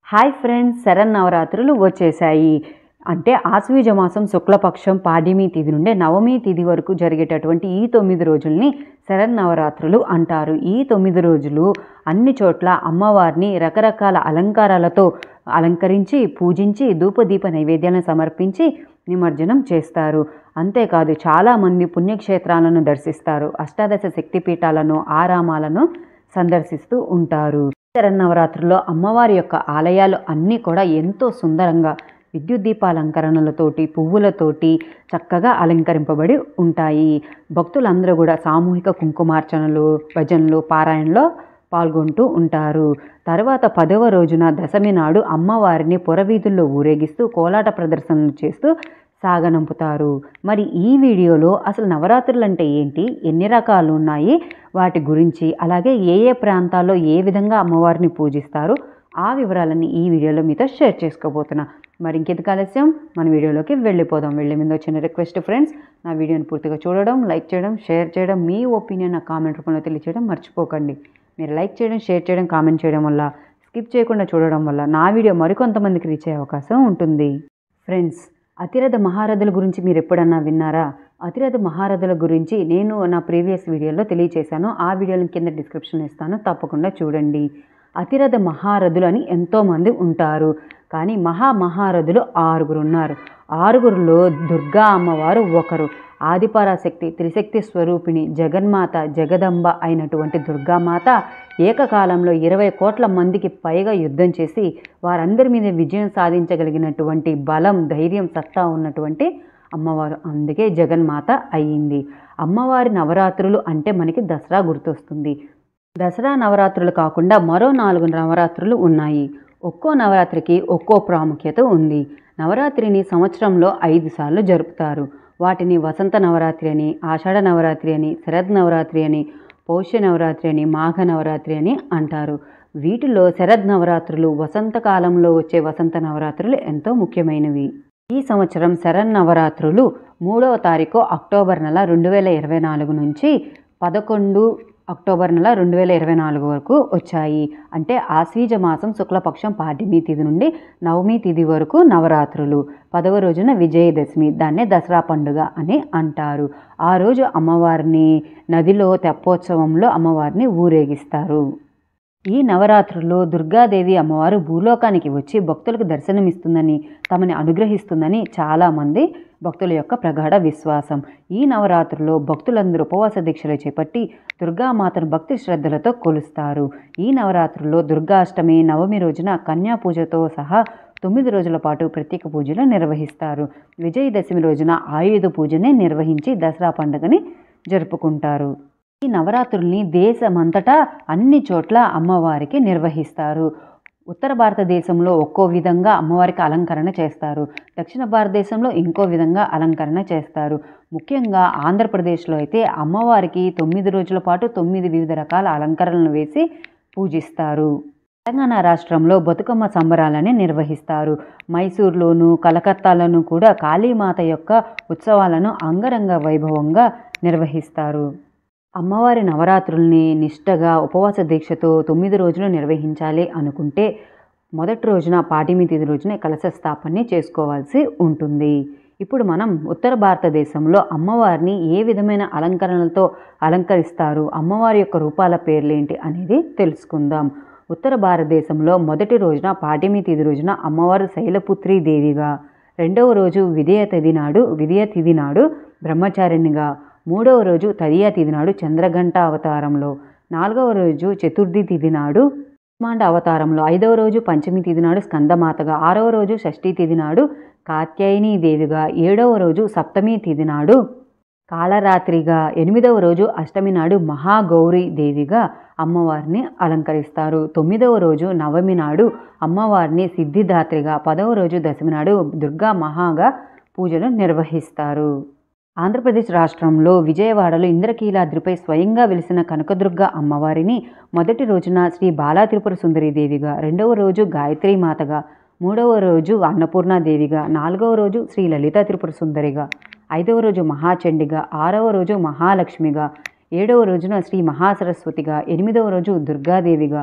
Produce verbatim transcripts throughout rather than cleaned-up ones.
Hi friends, శరన్నవరాత్రులు వచ్చేసాయి. అంటే ఆశ్వీజ మాసం శుక్లపక్షం పాడ్యమి తిథి నుండి నవమి తిథి వరకు జరిగేటటువంటి ఈ తొమ్మిది రోజుల్ని శరన్నవరాత్రులు అంటారు. ఈ తొమ్మిది రోజులు అన్ని చోట్ల అమ్మవారిని రకరకాల అలంకారాలతో అలంకరించి పూజించి ధూపదీప నైవేద్యాలను సమర్పించి నిమజ్జనం చేస్తారు. అంతేకాదు చాలామంది పుణ్యక్షేత్రాలను దర్శిస్తారు. అష్టాదశ శక్తిపీఠాలను ఆరామాలను సందర్శిస్తూ ఉంటారు. శరన్నవరాత్రుల్లో అమ్మవారి యొక్క ఆలయాలు అన్నీ కూడా ఎంతో సుందరంగా విద్యుత్ దీపాలంకరణలతోటి పువ్వులతోటి చక్కగా అలంకరింపబడి ఉంటాయి. భక్తులందరూ కూడా సామూహిక కుంకుమార్చనలు భజనలు పారాయణలో పాల్గొంటూ ఉంటారు. తర్వాత పదవ రోజున దశమి నాడు అమ్మవారిని పురవీధుల్లో ఊరేగిస్తూ కోలాట ప్రదర్శనలు చేస్తూ సాగనంపుతారు. మరి ఈ వీడియోలో అసలు నవరాత్రులు అంటే ఏంటి, ఎన్ని రకాలు ఉన్నాయి, వాటి గురించి అలాగే ఏ ఏ ప్రాంతాల్లో ఏ విధంగా అమ్మవారిని పూజిస్తారు ఆ వివరాలన్నీ ఈ వీడియోలో మీతో షేర్ చేసుకోబోతున్నా. మరి ఇంకెందుకు ఆలస్యం, మన వీడియోలోకి వెళ్ళిపోదాం. వెళ్ళే ముందు వచ్చిన రిక్వెస్ట్ ఫ్రెండ్స్, నా వీడియోని పూర్తిగా చూడడం, లైక్ చేయడం, షేర్ చేయడం, మీ ఒపీనియన్ నా కామెంట్ రూపంలో తెలియచేయడం మర్చిపోకండి. మీరు లైక్ చేయడం, షేర్ చేయడం, కామెంట్ చేయడం వల్ల, స్కిప్ చేయకుండా చూడడం వల్ల నా వీడియో మరికొంతమందికి రీచ్ అయ్యే అవకాశం ఉంటుంది. ఫ్రెండ్స్, అతిరథ మహారథుల గురించి మీరు ఎప్పుడన్నా విన్నారా? అతిరథ మహారథుల గురించి నేను నా ప్రీవియస్ వీడియోలో తెలియచేశాను. ఆ వీడియోని కింద డిస్క్రిప్షన్ ఇస్తాను, తప్పకుండా చూడండి. అతిరథ మహారథులు అని ఎంతోమంది ఉంటారు, కానీ మహా మహారథులు ఆరుగురు ఉన్నారు. ఆరుగురులో దుర్గా అమ్మవారు ఒకరు. ఆదిపరాశక్తి త్రిశక్తి స్వరూపిణి జగన్మాత జగదంబ అయినటువంటి దుర్గామాత ఏకకాలంలో ఇరవై కోట్ల మందికి పైగా యుద్ధం చేసి వారందరి మీద విజయం సాధించగలిగినటువంటి బలం ధైర్యం సత్తా ఉన్నటువంటి అమ్మవారు. అందుకే జగన్మాత అయ్యింది. అమ్మవారి నవరాత్రులు అంటే మనకి దసరా గుర్తొస్తుంది. దసరా నవరాత్రులు కాకుండా మరో నాలుగు నవరాత్రులు ఉన్నాయి. ఒక్కో నవరాత్రికి ఒక్కో ప్రాముఖ్యత ఉంది. నవరాత్రిని సంవత్సరంలో ఐదు సార్లు జరుపుతారు. వాటిని వసంత నవరాత్రి అని, ఆషాఢ నవరాత్రి అని, శరద్ నవరాత్రి అని, పౌష్య నవరాత్రి అని, మాఘ నవరాత్రి అని అంటారు. వీటిలో శరద్ నవరాత్రులు వసంతకాలంలో వచ్చే వసంత నవరాత్రులు ఎంతో ముఖ్యమైనవి. ఈ సంవత్సరం శరన్నవరాత్రులు మూడవ తారీఖు అక్టోబర్ నెల రెండు వేల ఇరవై నాలుగు నుంచి పదకొండు అక్టోబర్ నెల రెండు వేల ఇరవై నాలుగు వరకు వచ్చాయి. అంటే ఆశ్వీజ మాసం శుక్లపక్షం పాడ్యమి తిథి నుండి నవమి తిథి వరకు నవరాత్రులు. పదవ రోజున విజయదశమి, దాన్నే దసరా పండుగ అని అంటారు. ఆ రోజు అమ్మవారిని నదిలో తెప్పోత్సవంలో అమ్మవారిని ఊరేగిస్తారు. ఈ నవరాత్రుల్లో దుర్గాదేవి అమ్మవారు భూలోకానికి వచ్చి భక్తులకు దర్శనమిస్తుందని, తమని అనుగ్రహిస్తుందని చాలామంది భక్తుల యొక్క ప్రగాఢ విశ్వాసం. ఈ నవరాత్రుల్లో భక్తులందరూ ఉపవాస దీక్షలు చేపట్టి దుర్గామాతను భక్తి శ్రద్ధలతో కొలుస్తారు. ఈ నవరాత్రుల్లో దుర్గాష్టమి నవమి రోజున కన్యా పూజతో సహా తొమ్మిది రోజుల పాటు ప్రత్యేక పూజలు నిర్వహిస్తారు. విజయదశమి రోజున ఆయుధ పూజని నిర్వహించి దసరా పండుగని జరుపుకుంటారు. ఈ నవరాత్రుల్ని దేశమంతటా అన్ని చోట్ల అమ్మవారికి నిర్వహిస్తారు. ఉత్తర భారతదేశంలో ఒక్కో విధంగా అమ్మవారికి అలంకరణ చేస్తారు. దక్షిణ భారతదేశంలో ఇంకో విధంగా అలంకరణ చేస్తారు. ముఖ్యంగా ఆంధ్రప్రదేశ్లో అయితే అమ్మవారికి తొమ్మిది రోజుల పాటు తొమ్మిది వివిధ రకాల అలంకరణలు వేసి పూజిస్తారు. తెలంగాణ రాష్ట్రంలో బతుకమ్మ సంబరాలని నిర్వహిస్తారు. మైసూర్లోను కలకత్తాలోను కూడా కాళీమాత యొక్క ఉత్సవాలను అంగరంగ వైభవంగా నిర్వహిస్తారు. అమ్మవారి నవరాత్రుల్ని నిష్టగా ఉపవాస దీక్షతో తొమ్మిది రోజులు నిర్వహించాలి అనుకుంటే మొదటి రోజున పాడ్యమి తిథి రోజున కలశ స్థాపనని చేసుకోవాల్సి ఉంటుంది. ఇప్పుడు మనం ఉత్తర భారతదేశంలో అమ్మవారిని ఏ విధమైన అలంకరణలతో అలంకరిస్తారు, అమ్మవారి యొక్క రూపాల పేర్లేంటి అనేది తెలుసుకుందాం. ఉత్తర భారతదేశంలో మొదటి రోజున పాడ్యమి తిథి రోజున అమ్మవారు శైలపుత్రి దేవిగా, రెండవ రోజు విజయ తిథి నాడు విజయ తిథి నాడు బ్రహ్మచారిణిగా, మూడవ రోజు తదియా తిథి నాడు చంద్రఘంట అవతారంలో, నాలుగవ రోజు చతుర్థి తిథి నాడు కుమాండ అవతారంలో, ఐదవ రోజు పంచమి తిథి నాడు స్కందమాతగా, ఆరవ రోజు షష్ఠీ తిథి నాడు కాత్యాయని దేవిగా, ఏడవ రోజు సప్తమి తిథి నాడు కాళరాత్రిగా, ఎనిమిదవ రోజు అష్టమి నాడు మహాగౌరీ దేవిగా అమ్మవారిని అలంకరిస్తారు. తొమ్మిదవ రోజు నవమి నాడు అమ్మవారిని సిద్ధిదాత్రిగా, పదవ రోజు దశమి నాడు దుర్గా మహాగా పూజలు నిర్వహిస్తారు. ఆంధ్రప్రదేశ్ రాష్ట్రంలో విజయవాడలో ఇంద్రకీలాద్రిపై స్వయంగా వెలిసిన కనకదుర్గ అమ్మవారిని మొదటి రోజున శ్రీ బాలా త్రిపుర సుందరి దేవిగా, రెండవ రోజు గాయత్రీ మాతగా, మూడవ రోజు అన్నపూర్ణాదేవిగా, నాలుగవ రోజు శ్రీ లలితా త్రిపుర సుందరిగా, ఐదవ రోజు మహాచండిగా, ఆరవ రోజు మహాలక్ష్మిగా, ఏడవ రోజున శ్రీ మహాసరస్వతిగా, ఎనిమిదవ రోజు దుర్గాదేవిగా,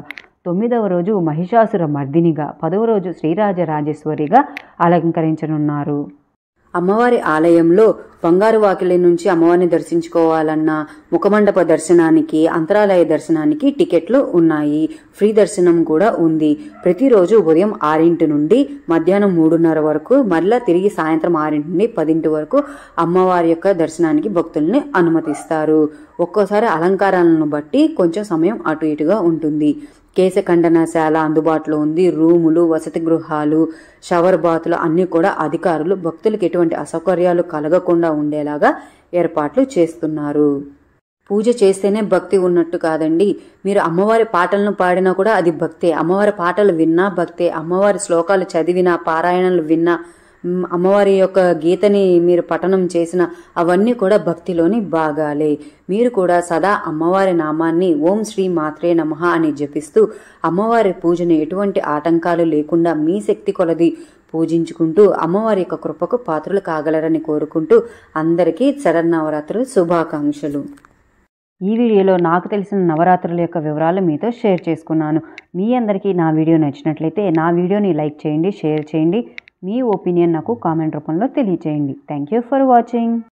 తొమ్మిదవ రోజు మహిషాసుర మర్దినిగా, పదవ రోజు శ్రీరాజరాజేశ్వరిగా అలంకరించనున్నారు. అమ్మవారి ఆలయంలో బంగారు వాకిలి నుంచి అమ్మవారిని దర్శించుకోవాలన్నా, ముఖమండప దర్శనానికి, అంతరాలయ దర్శనానికి టికెట్లు ఉన్నాయి. ఫ్రీ దర్శనం కూడా ఉంది. ప్రతిరోజు ఉదయం ఆరింటి నుండి మధ్యాహ్నం మూడున్నర వరకు, మళ్ళా తిరిగి సాయంత్రం ఆరింటి నుండి పదింటి వరకు అమ్మవారి యొక్క దర్శనానికి భక్తుల్ని అనుమతిస్తారు. ఒక్కోసారి అలంకారాలను బట్టి కొంచెం సమయం అటు ఇటుగా ఉంటుంది. కేశఖండనశాల అందుబాటులో ఉంది. రూములు, వసతి గృహాలు, షవర్ బాతులు అన్నీ కూడా అధికారులు భక్తులకు ఎటువంటి అసౌకర్యాలు కలగకుండా ఉండేలాగా ఏర్పాట్లు చేస్తున్నారు. పూజ చేస్తేనే భక్తి ఉన్నట్టు కాదండి. మీరు అమ్మవారి పాటలను పాడినా కూడా అది భక్తే. అమ్మవారి పాటలు విన్నా భక్తే. అమ్మవారి శ్లోకాలు చదివినా, పారాయణలు విన్నా, అమ్మవారి యొక్క గీతని మీరు పఠనం చేసిన అవన్నీ కూడా భక్తిలోని భాగాలే. మీరు కూడా సదా అమ్మవారి నామాన్ని ఓం శ్రీ మాత్రే నమః అని జపిస్తూ అమ్మవారి పూజను ఎటువంటి ఆటంకాలు లేకుండా మీ శక్తి కొలది పూజించుకుంటూ అమ్మవారి యొక్క కృపకు పాత్రలు కాగలరని కోరుకుంటూ అందరికీ శరన్నవరాత్రులు శుభాకాంక్షలు. ఈ వీడియోలో నాకు తెలిసిన నవరాత్రుల యొక్క వివరాలు మీతో షేర్ చేసుకున్నాను. మీ అందరికీ నా వీడియో నచ్చినట్లయితే నా వీడియోని లైక్ చేయండి, షేర్ చేయండి. మీ ఒపీనియన్ నాకు కామెంట్ రూపంలో తెలియచేయండి. Thank you for watching.